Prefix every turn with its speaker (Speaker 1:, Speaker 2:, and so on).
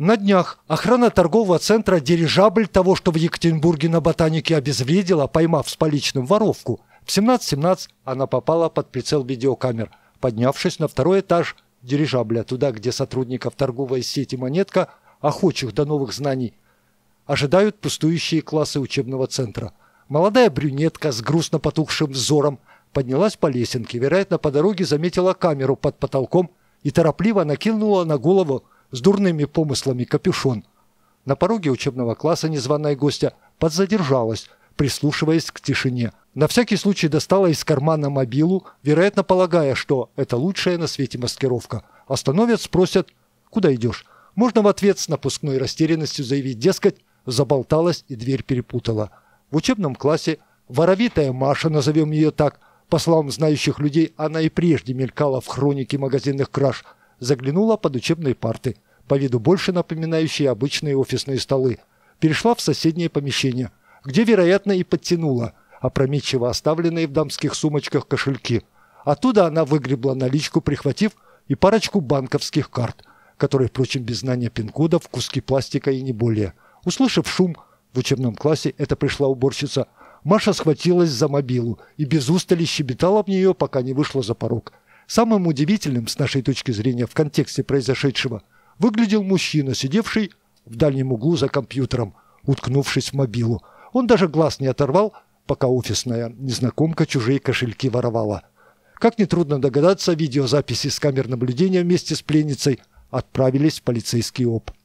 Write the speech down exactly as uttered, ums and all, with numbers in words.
Speaker 1: На днях охрана торгового центра «Дирижабль» того, что в Екатеринбурге на Ботанике, обезвредила, поймав с поличным воровку. В семнадцать семнадцать она попала под прицел видеокамер, поднявшись на второй этаж «Дирижабля», туда, где сотрудников торговой сети «Монетка», охочих до новых знаний, ожидают пустующие классы учебного центра. Молодая брюнетка с грустно потухшим взором поднялась по лесенке, вероятно, по дороге заметила камеру под потолком и торопливо накинула на голову с дурными помыслами капюшон. На пороге учебного класса незваная гостья подзадержалась, прислушиваясь к тишине. На всякий случай достала из кармана мобилу, вероятно, полагая, что это лучшая на свете маскировка. Остановят, спросят: «Куда идешь?» Можно в ответ с напускной растерянностью заявить, дескать, заболталась и дверь перепутала. В учебном классе воровитая Маша, назовем ее так, по словам знающих людей, она и прежде мелькала в хронике магазинных краж, заглянула под учебные парты, по виду больше напоминающие обычные офисные столы, перешла в соседнее помещение, где, вероятно, и подтянула опрометчиво оставленные в дамских сумочках кошельки. Оттуда она выгребла наличку, прихватив и парочку банковских карт, которые, впрочем, без знания пин-кодов, куски пластика и не более. Услышав шум в учебном классе, это пришла уборщица, Маша схватилась за мобилу и без устали щебетала в нее, пока не вышла за порог. Самым удивительным, с нашей точки зрения, в контексте произошедшего, выглядел мужчина, сидевший в дальнем углу за компьютером, уткнувшись в мобилу. Он даже глаз не оторвал, пока офисная незнакомка чужие кошельки воровала. Как нетрудно догадаться, видеозаписи с камер наблюдения вместе с пленницей отправились в полицейский ОП.